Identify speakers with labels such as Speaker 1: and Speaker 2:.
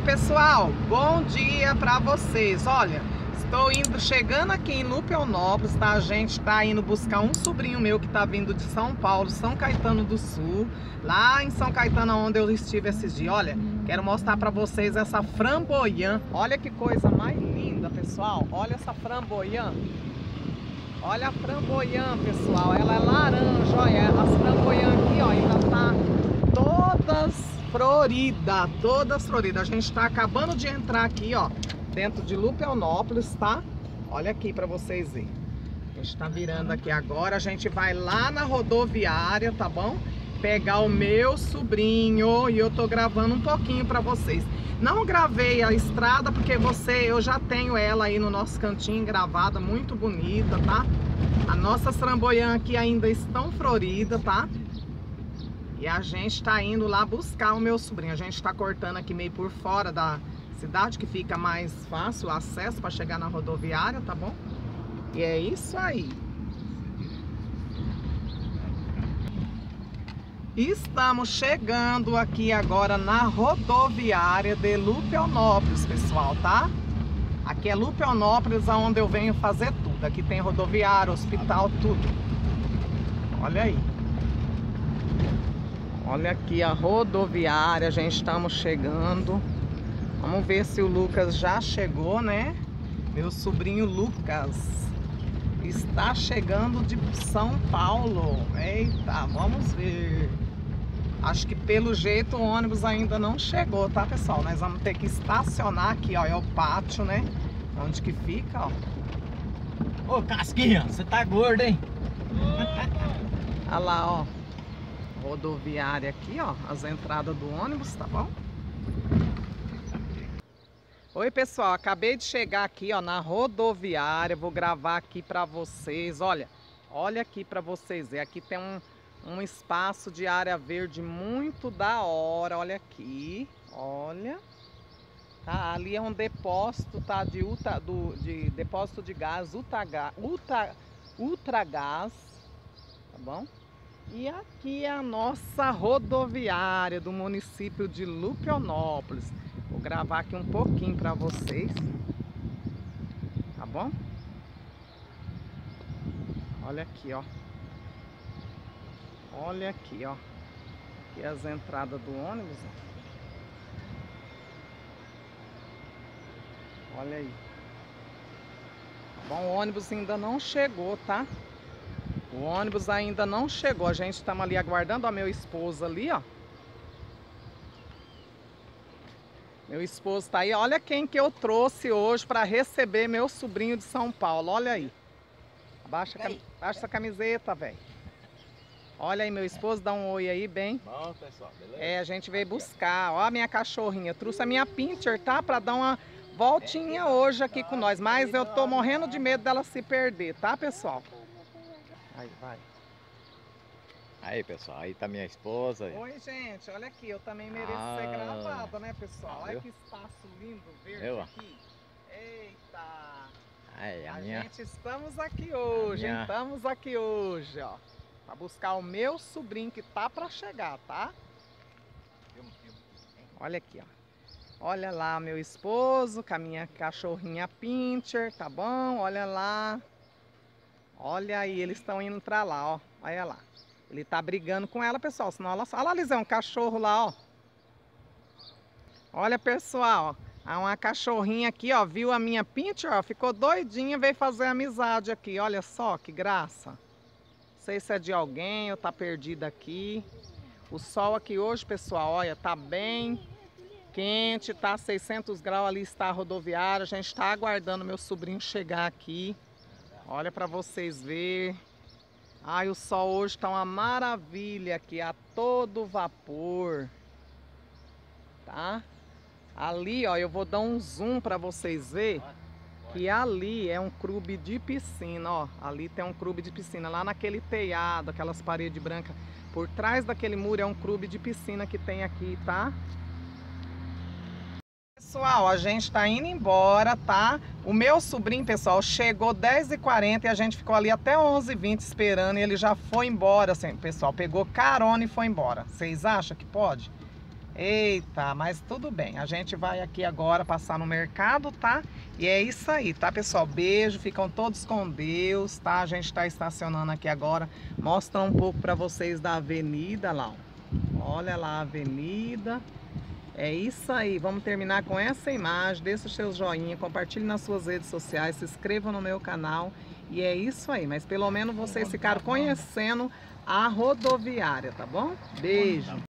Speaker 1: pessoal, bom dia para vocês. Olha, estou chegando aqui em Lupeonópolis, tá? A gente tá indo buscar um sobrinho meu que tá vindo de São Paulo, São Caetano do Sul, lá em São Caetano onde eu estive esses dias. Olha, quero mostrar para vocês essa framboyã. Olha que coisa mais linda, pessoal. Olha essa framboyã. Olha a framboyã, pessoal. Ela é laranja, olha. As framboyã aqui, ó, ainda tá todas floridas. A gente tá acabando de entrar aqui, ó, dentro de Lupeonópolis, tá? Olha aqui pra vocês verem. A gente tá virando aqui agora. A gente vai lá na rodoviária, tá bom? Pegar o meu sobrinho e eu tô gravando um pouquinho pra vocês. Não gravei a estrada porque eu já tenho ela aí no nosso cantinho gravada, muito bonita, tá? As nossas framboyã aqui ainda estão floridas, tá? E a gente tá indo lá buscar o meu sobrinho. A gente tá cortando aqui meio por fora da cidade, que fica mais fácil o acesso para chegar na rodoviária, tá bom? E é isso aí. Estamos chegando aqui agora na rodoviária de Lupeonópolis, pessoal, tá? Aqui é Lupeonópolis, onde eu venho fazer tudo. Aqui tem rodoviária, hospital, tudo. Olha aí. Olha aqui a rodoviária, já estamos chegando. Vamos ver se o Lucas já chegou, né? Meu sobrinho Lucas está chegando de São Paulo. Eita, vamos ver. Acho que pelo jeito o ônibus ainda não chegou, tá, pessoal? Nós vamos ter que estacionar aqui, ó. É o pátio, né? Onde que fica, ó.
Speaker 2: Ô, Casquinha, você tá gordo, hein?
Speaker 1: Olha lá, ó. Rodoviária aqui, ó. As entradas do ônibus, tá bom? Oi, pessoal. Acabei de chegar aqui, ó, na rodoviária. Vou gravar aqui pra vocês. Olha aqui pra vocês verem. Aqui tem um espaço de área verde muito da hora. Olha aqui. Olha. Tá, ali é um depósito, tá? De depósito de gás, Ultragás. Tá bom? E aqui é a nossa rodoviária do município de Lupeonópolis. Vou gravar aqui um pouquinho para vocês. Tá bom? Olha aqui, ó. Olha aqui, ó. Aqui é as entradas do ônibus, ó. Olha aí. Tá bom, o ônibus ainda não chegou, tá? O ônibus ainda não chegou. A gente estamos ali aguardando. Ó, meu esposo ali, ó. Meu esposo tá aí. Olha quem que eu trouxe hoje para receber meu sobrinho de São Paulo. Olha aí. Abaixa essa camiseta, velho. Olha aí, meu esposo. Dá um oi aí, bem.
Speaker 2: Bom, pessoal, beleza?
Speaker 1: É, a gente veio buscar. Ó a minha cachorrinha. Eu trouxe a minha pincher, tá? Para dar uma voltinha hoje aqui com nós. Mas eu tô morrendo de medo dela se perder, tá, pessoal? Aí, vai.
Speaker 2: Aí, pessoal, aí tá minha esposa.
Speaker 1: Oi, gente, olha aqui, eu também mereço ser gravada, né, pessoal? Olha que espaço lindo, verde aqui. Eita!
Speaker 2: Aí,
Speaker 1: gente, estamos aqui hoje, estamos aqui hoje, ó. Pra buscar o meu sobrinho que tá pra chegar, tá? Olha aqui, ó. Olha lá, meu esposo com a minha cachorrinha pincher, tá bom? Olha lá. Olha aí, eles estão indo pra lá, ó. Olha lá. Ele tá brigando com ela, pessoal. Senão ela... Olha lá, Lisé, um cachorro lá, ó. Olha, pessoal, ó. Há uma cachorrinha aqui, ó. Viu a minha pincher, ó. Ficou doidinha, veio fazer amizade aqui. Olha só, que graça. Não sei se é de alguém ou tá perdida aqui. O sol aqui hoje, pessoal, olha, tá bem quente. Tá 600 graus, ali está a rodoviária. A gente tá aguardando meu sobrinho chegar aqui. Olha para vocês verem. Ai, o sol hoje tá uma maravilha aqui, a todo vapor. Tá? Ali, ó, eu vou dar um zoom para vocês verem que ali é um clube de piscina, ó. Ali tem um clube de piscina, lá naquele telhado, aquelas paredes brancas. Por trás daquele muro é um clube de piscina que tem aqui, tá? Pessoal, a gente tá indo embora, tá? O meu sobrinho, pessoal, chegou 10h40 e a gente ficou ali até 11h20 esperando e ele já foi embora, assim, pessoal. Pegou carona e foi embora. Vocês acham que pode? Eita, mas tudo bem. A gente vai aqui agora passar no mercado, tá? E é isso aí, tá, pessoal? Beijo, ficam todos com Deus, tá? A gente tá estacionando aqui agora. Mostra um pouco pra vocês da avenida lá, ó. Olha lá a avenida. É isso aí, vamos terminar com essa imagem. Deixa o seu joinha, compartilhe nas suas redes sociais, se inscreva no meu canal. E é isso aí, mas pelo menos vocês ficaram conhecendo a rodoviária, tá bom? Beijo!